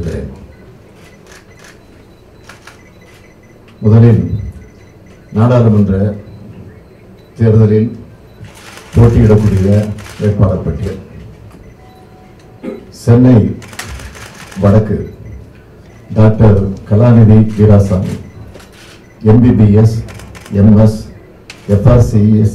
வெளியிடுகிறேன். முதலில் நாடாளுமன்ற தேர்தலில் போட்டியிடக்கூடிய வேட்பாளர் பட்டியல். சென்னை வடக்கு doctor Kalanithi Veeraswamy, MBBS, MS, FRCS,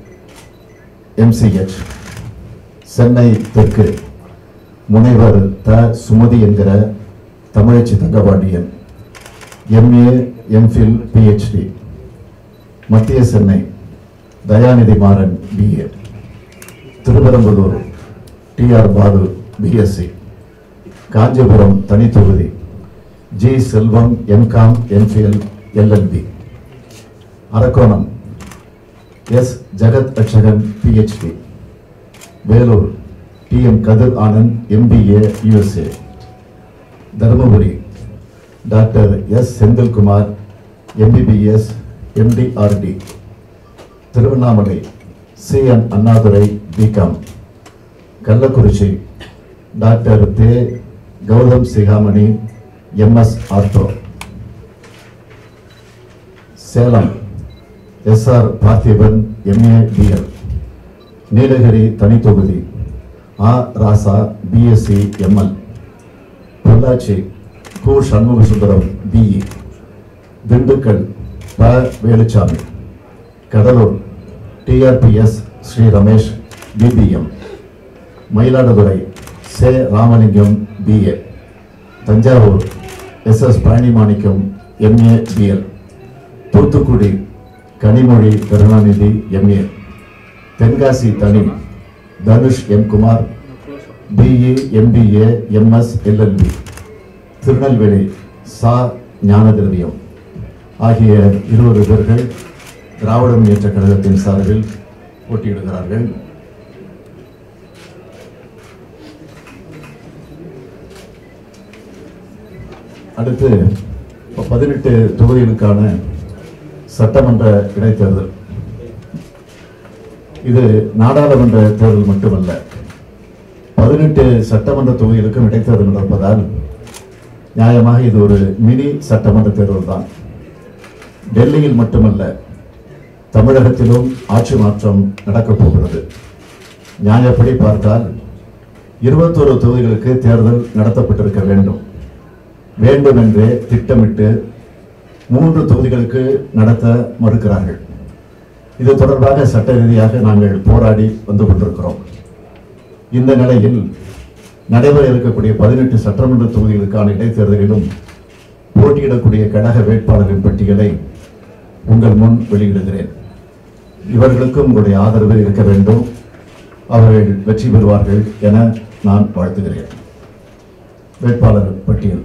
MCH. சென்னை தெற்கு முனைவர் சுமதி என்கிற Thamizhachi Thangapandian, MA, MPhil, PhD. மத்திய Chennai Dayanidhi Maran, BA. திருப்பரம்பலூர் TR Balu, BSc. Kanchipuram தனி தொகுதி G Selvam, MCom, MPhil, LLB. Arakkonam S Jagath Ratchagan, PhD. Vellore TM Kathir Anand, MBA, USA. Dharmapuri doctor S Senthilkumar, MBBS, MD, RD. Tiruvannamalai CN Annadurai, BCom. Kallakurichi doctor தே Gautham Sigamani, MS, ortho. Salem SR Parthiban, MA, BL. Nilgiri தனி தொகுதி ஆ ராசா, BSc, ML. பொள்ளாச்சி கு சண்முக சுந்தரம், BE. திண்டுக்கல் ப Veluchamy. Cuddalore TRPS Sri Ramesh, BBM. Mayiladuthurai சே Ramalingam, BA. Thanjavur SS Palanimanickam, MA, BL. Thoothukudi Kanimozhi Karunanidhi, MA. Tenkasi தனி Dhanush M. Kumar, BE, MBA, MS, LLB. Tirunelveli சா ஞானதிரவியம் ஆகிய 20 பேர்கள் திராவிட முன்னேற்ற கழகத்தின் சார்பில் போட்டியிடுகிறார்கள். அடுத்து 18 தொகுதிகளுக்கான சட்டமன்ற இடைத்தேர்தல். இது நாடாளுமன்ற தேர்தல் மட்டுமல்ல, 18 சட்டமன்ற தொகுதிகளுக்கும் இடைத்தேர்தல் நடப்பதால் நியாயமாக இது ஒரு மினி சட்டமன்ற தேர்தல் தான். டெல்லியில் மட்டுமல்ல, தமிழகத்திலும் ஆட்சி மாற்றம் நடக்கப் போகிறது. நியாயப்படி பார்த்தால் 21 தொகுதிகளுக்கு தேர்தல் நடத்தப்பட்டிருக்க வேண்டும். வேண்டும் என்றே திட்டமிட்டு 3 தொகுதிகளுக்கு நடத்த மறுக்கிறார்கள். இது தொடர்பாக சட்ட ரீதியாக நாங்கள் போராடி வந்து கொண்டிருக்கிறோம். இந்த நிலையில் நடைபெற இருக்கக்கூடிய 18 சட்டமன்ற தொகுதிகளுக்கான இடைத்தேர்தலிலும் போட்டியிடக்கூடிய கழக வேட்பாளர்களின் பட்டியலை உங்கள் முன் வெளியிடுகிறேன். இவர்களுக்கும் உங்களுடைய ஆதரவு இருக்க வேண்டும். அவர்கள் வெற்றி பெறுவார்கள் என நான் வாழ்த்துகிறேன். வேட்பாளர் பட்டியல்.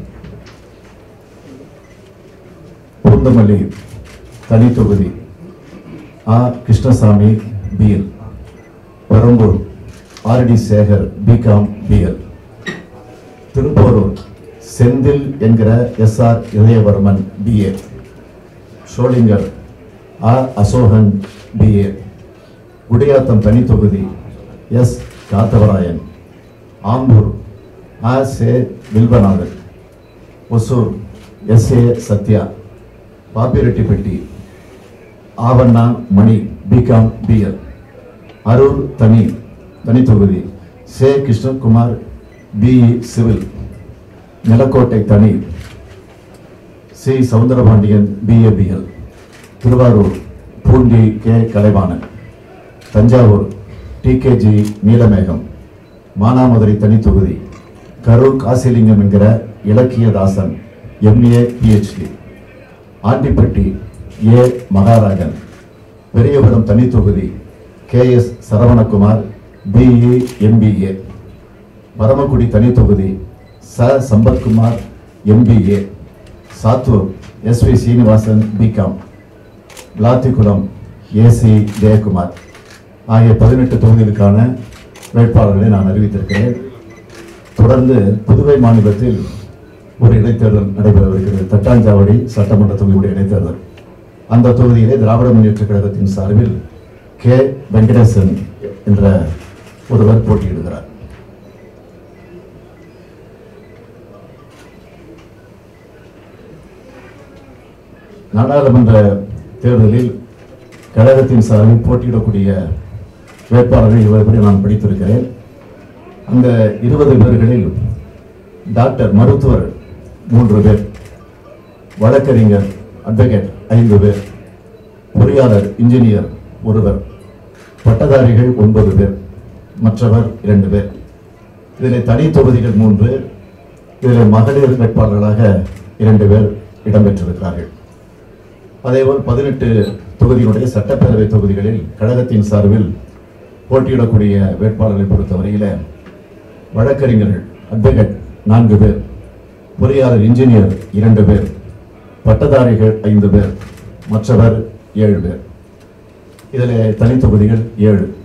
பூந்தமல்லி தனி தொகுதி ஆ Krishnasamy, BL. Perambur RD Sekar, BCom, BL. Thiruporur Senthil என்கிற SR இதயவர்மன், BA. ஷோலிங்கர் ஆ அசோகன், BA. குடியாத்தம் தனி தொகுதி S காத்தவராயன். ஆம்பூர் ஆ சே வில்வநாதன். ஒசூர் SA சத்யா. பாப்பிரெட்டிப்பட்டி ஆவண்ணா மணி, BCom, BL. அரூர் தனி தொகுதி சே கிருஷ்ணகுமார், BE, சிவில். நிலக்கோட்டை தனி சி சவுந்தரபாண்டியன், BA, BL. திருவாரூர் பூண்டி கே கலைவாணன். தஞ்சாவூர் TKG நீலமேகம். மானாமதுரை தனி தொகுதி கரூர் காசிலிங்கம் என்கிற இலக்கியதாசன், MA, PhD. ஆண்டிப்பட்டி A மகாராஜன். பெரியகுளம் தனி தொகுதி KS Saravanakumar, BE, MBA. Paramakudi தனி தொகுதி ச Sampathkumar, MBA. Sattur SV Srinivasan, BCom. Vilathikulam AC Jayakumar. ஆகிய 18 தொகுதிகளுக்கான வேட்பாளர்களை நான் அறிவித்திருக்கிறேன். தொடர்ந்து புதுவை மாநிலத்தில் ஒரு இடைத்தேர்தல் நடைபெறவிருக்கிறது. தட்டாஞ்சாவடி சட்டமன்ற தொகுதியுடைய இடைத்தேர்தல். அந்த தொகுதியிலே திராவிட முன்னேற்ற கழகத்தின் சார்பில் K வெங்கடேசன் என்ற ஒருவர் போட்டியிடுகிறார். நாடாளுமன்ற தேர்தலில் கழகத்தின் சார்பில் போட்டியிடக்கூடிய வேட்பாளர்கள் 20 பேரை நான் படித்திருக்கிறேன். அந்த 20 பேர்களில் டாக்டர் மருத்துவர் 3 பேர், வழக்கறிஞர் அட்வொகேட் 5 பேர், பொறியாளர் இன்ஜினியர் 1 பட்டதாரிகள் 9 பேர், மற்றவர் 2 பேர். இதில் தனி தொகுதிகள் 3, இதில் மகளிர் வேட்பாளர்களாக 2 பேர் இடம்பெற்றிருக்கிறார்கள். அதேபோல் 18 தொகுதிகளுடைய சட்டப்பேரவை தொகுதிகளில் கழகத்தின் சார்பில் போட்டியிடக்கூடிய வேட்பாளர்களை பொறுத்தவரையில் வழக்கறிஞர்கள் அட்வொகேட் 4 பேர், பொறியாளர் இன்ஜினியர் 2 பேர், பட்டதாரிகள் 5 பேர், மற்றவர் 7 பேர். இதில் தனி தொகுதிகள் 7.